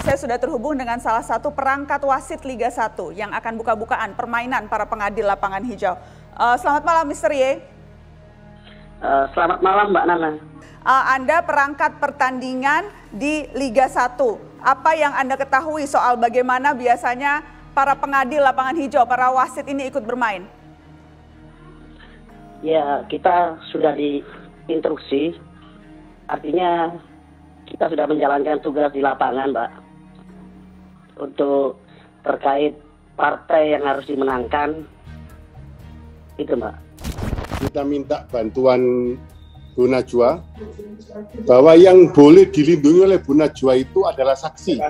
saya sudah terhubung dengan salah satu perangkat wasit Liga 1 yang akan buka-bukaan permainan para pengadil lapangan hijau. Selamat malam, Mr. Y. Selamat malam, Mbak Nana. Anda perangkat pertandingan di Liga 1. Apa yang Anda ketahui soal bagaimana biasanya para pengadil lapangan hijau, para wasit ini ikut bermain? Ya, kita sudah diinstruksi. Artinya kita sudah menjalankan tugas di lapangan, Mbak. Untuk terkait partai yang harus dimenangkan. Itu, Mbak. Kita minta bantuan Bu Najwa bahwa yang boleh dilindungi oleh Bu Najwa itu adalah saksi.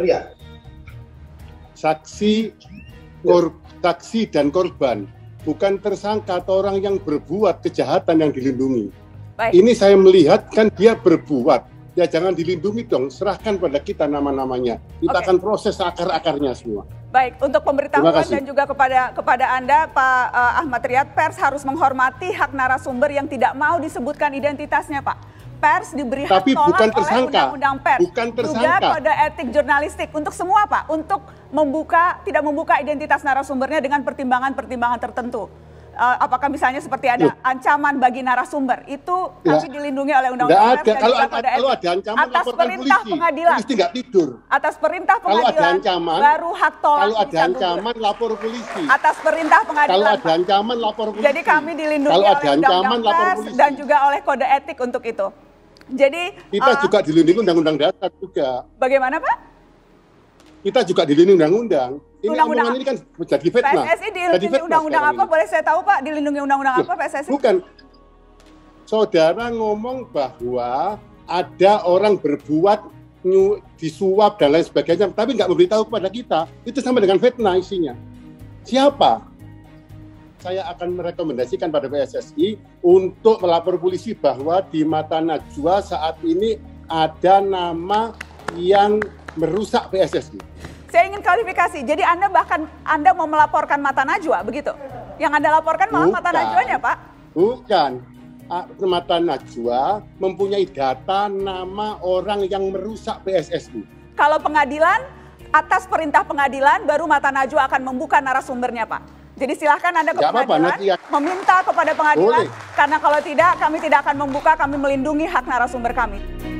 Saksi dan korban, bukan tersangka atau orang yang berbuat kejahatan yang dilindungi. Baik. Ini saya melihat kan dia berbuat. Ya jangan dilindungi dong, serahkan pada kita nama-namanya. Kita akan proses akar-akarnya semua. Baik, untuk pemberitahuan dan juga kepada Anda, Pak Ahmad Riyad, pers harus menghormati hak narasumber yang tidak mau disebutkan identitasnya, Pak. Pers diberi hak tolak oleh Undang-Undang Pers. Bukan tersangka. Juga kode etik jurnalistik untuk semua, Pak, untuk tidak membuka identitas narasumbernya dengan pertimbangan-pertimbangan tertentu. Apakah misalnya seperti ada ancaman bagi narasumber, itu kami dilindungi oleh Undang-Undang Pers dan juga kode etik. Kalau ada ancaman, atas perintah pengadilan. Polisi nggak tidur. Atas perintah pengadilan, baru hak tolak. Kalau ada ancaman, lapor polisi. Atas perintah pengadilan. Kalau ada ancaman, lapor polisi. Jadi kami dilindungi oleh Undang-Undang Pers dan juga oleh kode etik untuk itu. Jadi kita juga dilindungi Undang-Undang Dasar juga. Bagaimana, Pak? Kita juga dilindungi undang-undang. Ini Undang-undang omongan ini kan menjadi fitnah. PSSI dilindungi undang-undang apa? Boleh saya tahu, Pak? Dilindungi undang-undang apa PSSI? Bukan. Saudara ngomong bahwa ada orang berbuat disuap dan lain sebagainya, tapi nggak memberitahu kepada kita. Itu sama dengan fitnah isinya. Siapa? Saya akan merekomendasikan pada PSSI untuk melapor polisi bahwa di mata Najwa saat ini ada nama yang merusak PSSI. Saya ingin klarifikasi. Jadi Anda mau melaporkan Mata Najwa, begitu? Yang Anda laporkan malah Mata Najwanya, Pak? Bukan. Mata Najwa mempunyai data nama orang yang merusak PSSI. Kalau pengadilan, atas perintah pengadilan, baru Mata Najwa akan membuka narasumbernya, Pak. Jadi silahkan Anda ke pengadilan, meminta kepada pengadilan. Boleh. Karena kalau tidak, kami tidak akan membuka, kami melindungi hak narasumber kami.